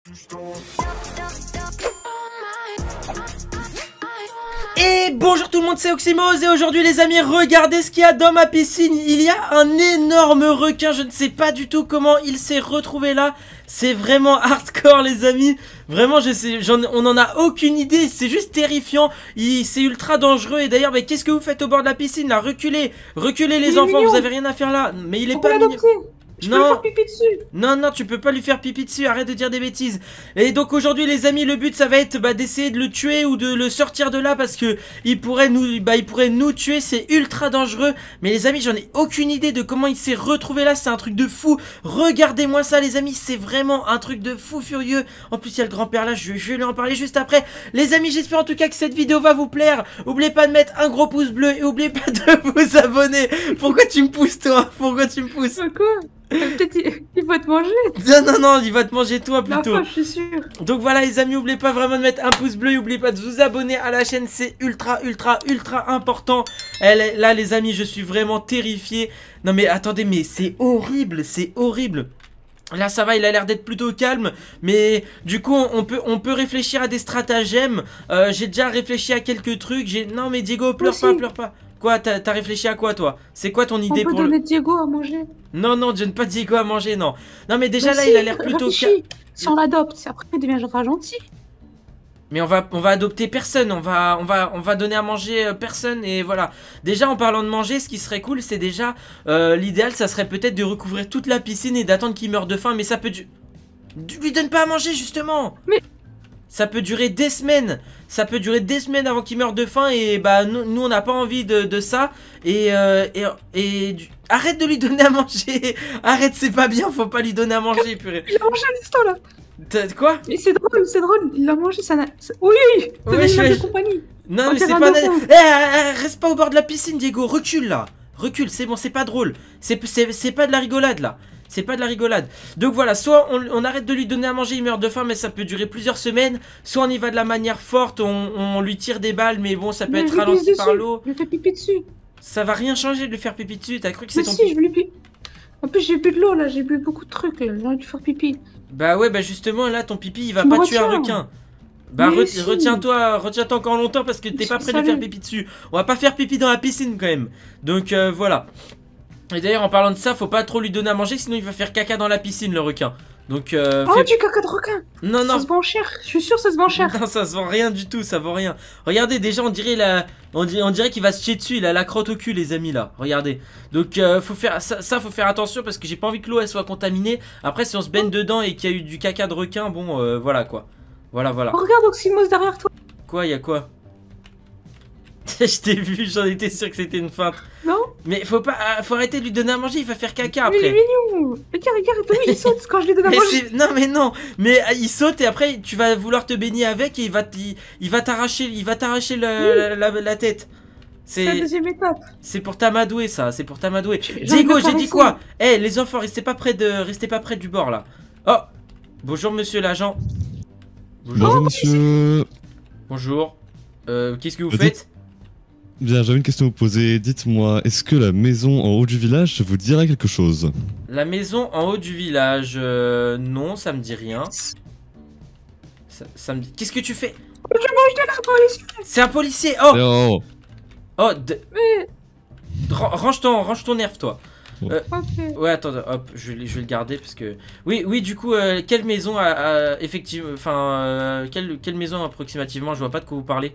Et bonjour tout le monde, c'est Oxymose et aujourd'hui les amis, regardez ce qu'il y a dans ma piscine. Il y a un énorme requin, je ne sais pas du tout comment il s'est retrouvé là. C'est vraiment hardcore les amis. Vraiment on n'en a aucune idée, c'est juste terrifiant. C'est ultra dangereux et d'ailleurs qu'est-ce que vous faites au bord de la piscine là? Reculez les enfants, vous avez rien à faire là. Mais il est pas mignon. Je peux lui faire pipi dessus. Non, tu peux pas lui faire pipi dessus, arrête de dire des bêtises. Et donc aujourd'hui les amis, le but ça va être d'essayer de le tuer ou de le sortir de là parce que il pourrait nous tuer, c'est ultra dangereux. Mais les amis, j'en ai aucune idée de comment il s'est retrouvé là, c'est un truc de fou. Regardez-moi ça les amis, c'est vraiment un truc de fou furieux. En plus il y a le grand-père là, je vais lui en parler juste après. Les amis, j'espère en tout cas que cette vidéo va vous plaire. N'oubliez pas de mettre un gros pouce bleu et n'oubliez pas de vous abonner. Pourquoi tu me pousses toi? Pourquoi tu me pousses? Quoi? Peut-être il va te manger. Non, il va te manger toi plutôt. Non, je suis sûr. Donc voilà les amis, n'oubliez pas vraiment de mettre un pouce bleu, n'oubliez pas de vous abonner à la chaîne, c'est ultra important. Là les amis, je suis vraiment terrifié. Non mais attendez, mais c'est horrible, c'est horrible. Là ça va, il a l'air d'être plutôt calme. Mais du coup on peut réfléchir à des stratagèmes. J'ai déjà réfléchi à quelques trucs. Non mais Diego, pleure pas. Quoi, t'as réfléchi à quoi toi? C'est quoi ton idée pour donner Diego à manger? Non, donne pas Diego à manger, non. Non mais déjà là il a l'air plutôt calme. Si on l'adopte, après il deviendra gentil. Mais on va adopter personne, on va donner à manger personne et voilà. Déjà en parlant de manger, ce qui serait cool c'est déjà l'idéal ça serait peut-être de recouvrir toute la piscine et d'attendre qu'il meure de faim. Mais ça peut lui donne pas à manger justement. Mais ça peut durer des semaines. Ça peut durer des semaines avant qu'il meure de faim. Et nous on n'a pas envie de ça. Et arrête de lui donner à manger. Arrête, c'est pas bien, faut pas lui donner à manger, purée. Il a mangé l'instant là. Quoi? Mais c'est drôle, il a mangé ça. Oui, c'est un animal de compagnie. Non mais c'est pas reste pas au bord de la piscine Diego, recule là. Recule, c'est bon, c'est pas drôle. C'est pas de la rigolade là. C'est pas de la rigolade. Donc voilà, soit on arrête de lui donner à manger, il meurt de faim, mais ça peut durer plusieurs semaines. Soit on y va de la manière forte, on lui tire des balles, mais bon, ça peut être ralenti par l'eau. Je lui fais pipi dessus. Ça va rien changer de lui faire pipi dessus, t'as cru que c'est ton pipi? Je lui pipi. En plus, j'ai bu de l'eau là, j'ai bu beaucoup de trucs, j'ai envie de faire pipi. Bah ouais, justement, là, ton pipi, il va pas tuer un requin. Bah retiens-toi encore longtemps parce que t'es pas prêt de faire pipi dessus. On va pas faire pipi dans la piscine quand même. Donc voilà. Et d'ailleurs en parlant de ça, faut pas trop lui donner à manger sinon il va faire caca dans la piscine le requin. Donc du caca de requin. Non. Ça se vend cher, je suis sûr ça se vend cher. Non, ça se vend rien du tout, ça vaut rien. Regardez déjà on dirait qu'il va se chier dessus, il a la crotte au cul les amis là. Regardez. Donc faut faire ça faut faire attention parce que j'ai pas envie que l'eau elle soit contaminée. Après si on se baigne dedans et qu'il y a eu du caca de requin, bon voilà quoi. Voilà. Oh, regarde Oxymose derrière toi. Quoi, y a quoi? Je t'ai vu, j'en étais sûr que c'était une feinte. Non. Mais faut arrêter de lui donner à manger, il va faire caca après. Mais il est mignon. Regarde, lui il saute quand je lui donne à manger. Non, mais il saute et après tu vas vouloir te baigner avec et il va t'arracher la tête. C'est la deuxième étape. C'est pour t'amadouer ça, c'est pour t'amadouer. Diego, j'ai dit quoi? Eh les enfants, restez pas près du bord là. Oh, bonjour monsieur l'agent. Bonjour monsieur. Bonjour. Qu'est-ce que vous faites? Bien, j'avais une question à vous poser. Dites-moi, est-ce que la maison en haut du village vous dirait quelque chose? La maison en haut du village, non, ça me dit rien. Ça me dit... Qu'est-ce que tu fais? Je mange de la police. C'est un policier. Range ton nerf, toi. Ouais, attends, hop, je vais le garder parce que... Oui, du coup, quelle maison effectivement... Enfin, quelle maison approximativement? Je vois pas de quoi vous parlez.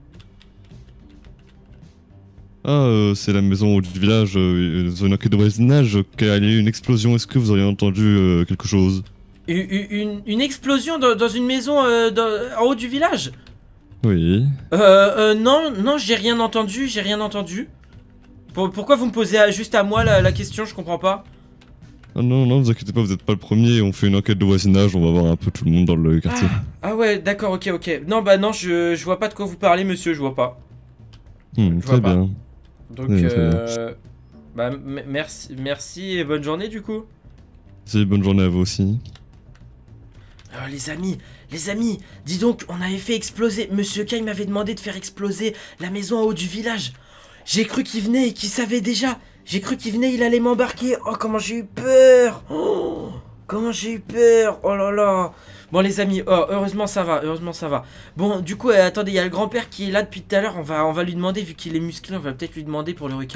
C'est la maison du village, dans une enquête de voisinage, qu'il y a eu une explosion. Est-ce que vous auriez entendu quelque chose? Une explosion dans une maison en haut du village? Oui. Non, j'ai rien entendu, Pourquoi vous me posez juste à moi la question, je comprends pas. Ah non, vous inquiétez pas, vous êtes pas le premier, on fait une enquête de voisinage, on va voir un peu tout le monde dans le quartier. Ah ouais, d'accord, ok. Non, je vois pas de quoi vous parlez, monsieur, je vois pas. Très bien. Donc, merci et bonne journée du coup. Si, bonne journée à vous aussi. Alors les amis, dis donc, on avait fait exploser, Monsieur K m'avait demandé de faire exploser la maison en haut du village. J'ai cru qu'il venait et qu'il savait déjà. J'ai cru qu'il venait, il allait m'embarquer. Oh, comment j'ai eu peur. Comment j'ai eu peur. Oh là là. Bon les amis, oh, heureusement ça va, heureusement ça va. Bon du coup attendez, il y a le grand-père qui est là depuis tout à l'heure. On va lui demander, vu qu'il est musclé, on va peut-être lui demander pour le requin.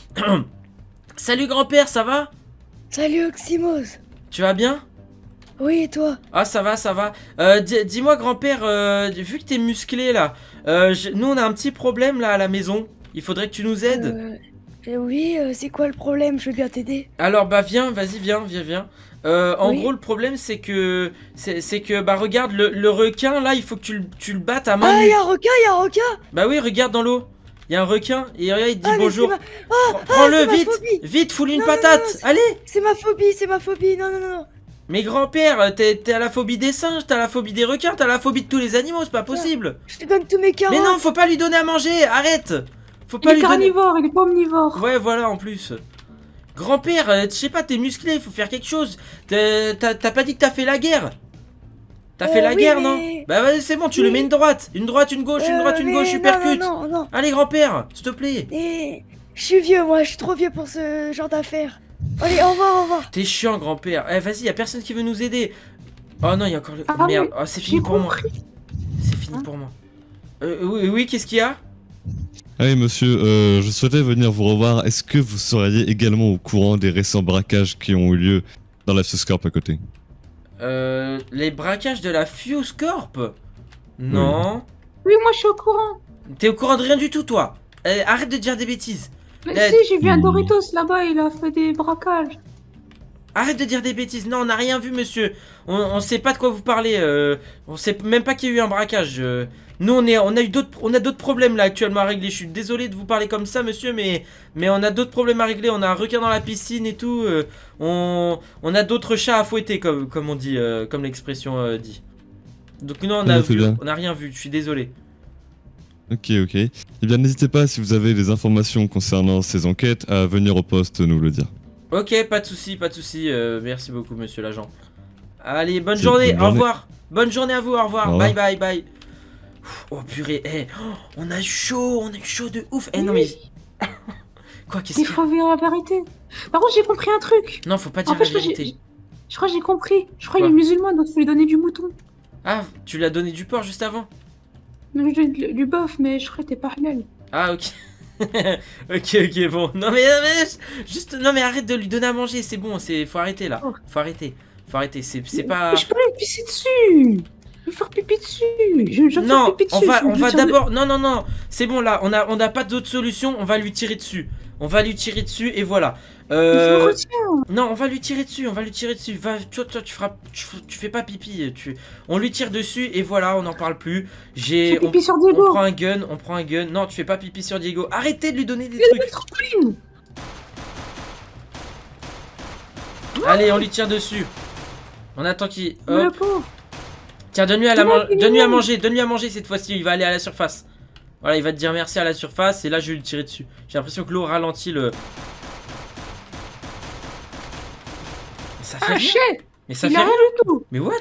Salut grand-père, ça va? Salut Oxymos. Tu vas bien? Oui, et toi? Ah ça va, ça va. Dis-moi grand-père, vu que t'es musclé là, nous on a un petit problème là à la maison. Il faudrait que tu nous aides. Oui, c'est quoi le problème? Je veux bien t'aider. Alors bah viens, vas-y viens. En Oui. gros le problème c'est que bah regarde le requin là, il faut que tu le battes à main Ah, nue. y'a un requin, y'a un requin! Bah oui, regarde dans l'eau. Il y a un requin et regarde, il te dit Ah, mais bonjour. c'est ma... Prends-le c'est ma vite, phobie. vite, fous-lui une Non, non, patate. non, Allez. C'est ma phobie, c'est ma phobie. Non, non, non, non. Mais grand-père, t'as la phobie des singes, t'as la phobie des requins, t'as la phobie de tous les animaux, c'est pas possible. Je te donne tous mes carottes. Mais non, faut pas lui donner à manger, arrête. Faut Il pas est lui donner. carnivore, il est pas omnivore. Ouais, voilà, en plus. Grand-père, je sais pas, t'es musclé, faut faire quelque chose. T'as pas dit que t'as fait la guerre? T'as fait la oui, guerre, mais- non? Bah vas-y, c'est bon, tu le mets une droite, une gauche, une gauche, mais super non, cut. non, non, non. Allez, grand-père, s'il te plaît. Et... Je suis vieux, moi, je suis trop vieux pour ce genre d'affaires. Allez, au revoir, au revoir. T'es chiant, grand-père. Eh, vas-y, y a personne qui veut nous aider. Oh non, y a encore le. Ah, Merde, mais oh, c'est fini J'ai pour moi. compris. C'est fini Hein pour moi. Oui, qu'est-ce qu'il y a? Ah oui, monsieur, je souhaitais venir vous revoir. Est-ce que vous seriez également au courant des récents braquages qui ont eu lieu dans la Fuse Corp à côté? Les braquages de la Fuse Corp? Non. Oui, moi je suis au courant. T'es au courant de rien du tout, toi. Arrête de dire des bêtises. Mais Eh, si, j'ai vu un Doritos là-bas, il a fait des braquages. Arrête de dire des bêtises. Non, on n'a rien vu, monsieur. On sait pas de quoi vous parlez. On sait même pas qu'il y a eu un braquage. Nous, on a d'autres problèmes là actuellement à régler. Je suis désolé de vous parler comme ça, monsieur, mais on a d'autres problèmes à régler. On a un requin dans la piscine et tout. On a d'autres chats à fouetter, comme on dit, comme l'expression dit. Donc non, Ah, très bien. on a rien vu. Je suis désolé. Ok. Eh bien, n'hésitez pas, si vous avez des informations concernant ces enquêtes, à venir au poste nous le dire. Ok, pas de souci, pas de souci. Merci beaucoup, monsieur l'agent. Allez, bonne Si, journée. bonne Au journée. revoir. Bonne journée à vous. Au revoir. Au revoir. Bye, bye, bye. Oh purée, on a eu chaud de ouf. Non mais quoi, qu'est-ce Il qu'il y a? faut dire la vérité. Par contre, j'ai compris un truc. Non, faut pas dire En fait, la vérité. je crois que j'ai compris. Je crois Quoi? qu'il est musulman, donc il faut lui donner du mouton. Ah, tu lui as donné du porc juste avant? Non, du bœuf, mais je crois que t'es pas halal. Ah, ok. Ok, bon. Non mais juste, non mais arrête de lui donner à manger, c'est bon, faut arrêter là. Oh. Faut arrêter, c'est pas. Mais je peux lui pisser dessus. Je vais faire pipi dessus. Je vais Non, faire pipi dessus. on Je va tire de- d'abord. Non, c'est bon là, on a pas d'autre solution, on va lui tirer dessus. On va lui tirer dessus et voilà. Il me retient. Non, on va lui tirer dessus, Va, toi, tu fais pas pipi, on lui tire dessus et voilà, on n'en parle plus. Je fais On pipi sur prend Diego. un gun. Non, tu fais pas pipi sur Diego. Arrêtez de lui donner des Il y a trucs. des trampolines. Allez, on lui tire dessus. On attend qu'il. Mais le Hop. pauvre. Tiens, donne-lui à mignon. manger cette fois-ci. Il va aller à la surface. Voilà, il va te dire merci à la surface et là je vais lui tirer dessus. J'ai l'impression que l'eau ralentit le. Mais ça fait Ah, rien. shit. Mais ça Il fait a rien. rien du tout. Mais what?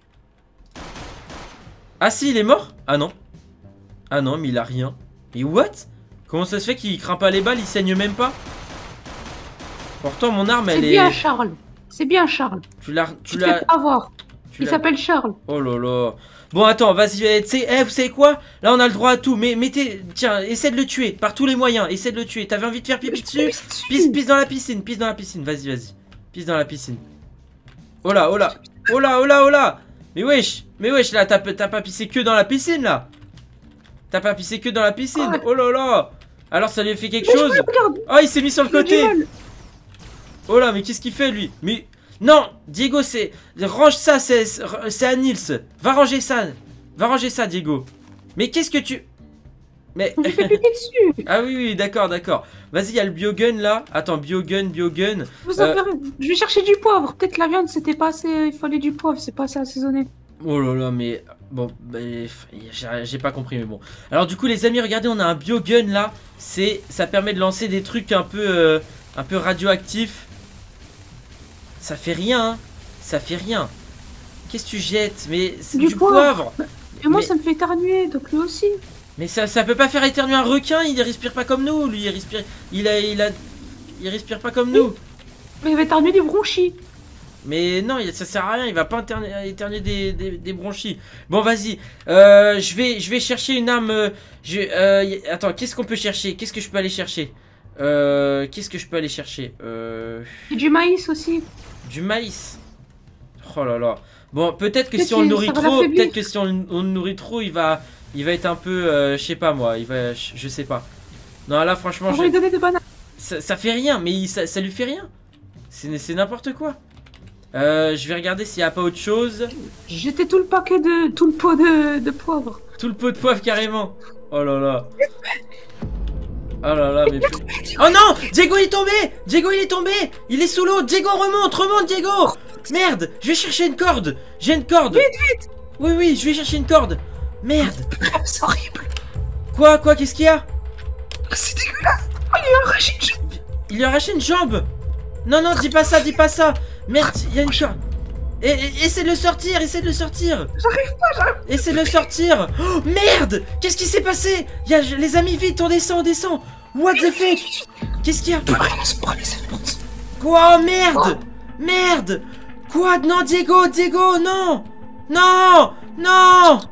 Ah si, il est mort? Ah non. Ah non, mais il a rien. Mais what? Comment ça se fait qu'il craint pas les balles, il saigne même pas? Pourtant mon arme C'est elle bien est. Charles. C'est bien Charles. Tu l'as. Tu te fais pas avoir. tu Il l'as- s'appelle Charles. Oh là là. Bon attends, vas-y, tu sais, vous savez quoi? Là on a le droit à tout, mais mettez. Tiens, essaie de le tuer, par tous les moyens, essaie de le tuer. T'avais envie de faire pipi Je peux dessus? pisser dessus. Pisse dans la piscine, vas-y. Pisse dans la piscine. Oh là. Mais wesh, là, t'as pas pissé que dans la piscine là. T'as pas pissé que dans la piscine. Ouais. Oh là là. Alors ça lui a fait quelque Mais je chose. regarde. Oh, il s'est mis sur le Il a du côté. mal. Oh là, mais qu'est-ce qu'il fait lui? Mais non, Diego, range ça, c'est à Nils. Va ranger ça, Diego. Mais qu'est-ce que tu. Mais. J'ai fait pipi dessus. Ah oui, d'accord. Vas-y, il y a le biogun là. Attends, biogun. Vous avez raison. Je vais chercher du poivre. Peut-être la viande c'était pas assez. Il fallait du poivre, c'est pas assez assaisonné. Oh là là, mais. Bon, j'ai pas compris, mais bon. Alors, du coup, les amis, regardez, on a un biogun là. Ça permet de lancer des trucs un peu radioactifs. Ça fait rien, hein. Qu'est-ce que tu jettes? Mais c'est Du du poivre. poivre. Et moi Mais- ça me fait éternuer, donc lui aussi. Mais ça peut pas faire éternuer un requin, il respire pas comme nous, lui, il respire pas comme nous. Mais il va éternuer des bronchies. Mais non, ça sert à rien, il va pas éternuer des bronchies. Bon, vas-y. Je vais chercher une arme. Attends, qu'est-ce qu'on peut chercher? Qu'est-ce que je peux aller chercher? Qu'est-ce que je peux aller chercher? Et du maïs aussi. Du maïs. Oh là là. Bon, peut-être que si on le nourrit trop, peut-être que si on le nourrit trop, il va être un peu, je sais pas moi, je sais pas. Non, là franchement, On va lui donner des bananes. ça fait rien, mais ça lui fait rien. C'est n'importe quoi. Je vais regarder s'il n'y a pas autre chose. J'étais tout le paquet tout le pot de poivre. Tout le pot de poivre carrément. Oh là là. Oh là là, mais... Oh non, Diego il est tombé. Diego il est tombé. Il est sous l'eau. Diego remonte Diego. Merde, je vais chercher une corde. J'ai une corde. Vite. Oui, je vais chercher une corde. Merde. C'est horrible. Quoi, qu'est-ce qu'il y a? C'est dégueulasse. Oh, il lui a arraché une jambe. Il lui a arraché une jambe. Non, dis pas ça. Merde, il y a une corde. Essaie de le sortir. J'arrive pas. Essaie de le sortir. Oh, merde. Qu'est-ce qui s'est passé? Les amis, vite, on descend. What the fuck? Qu'est-ce qu'il y a? Quoi? Merde. Quoi? Non, Diego, non.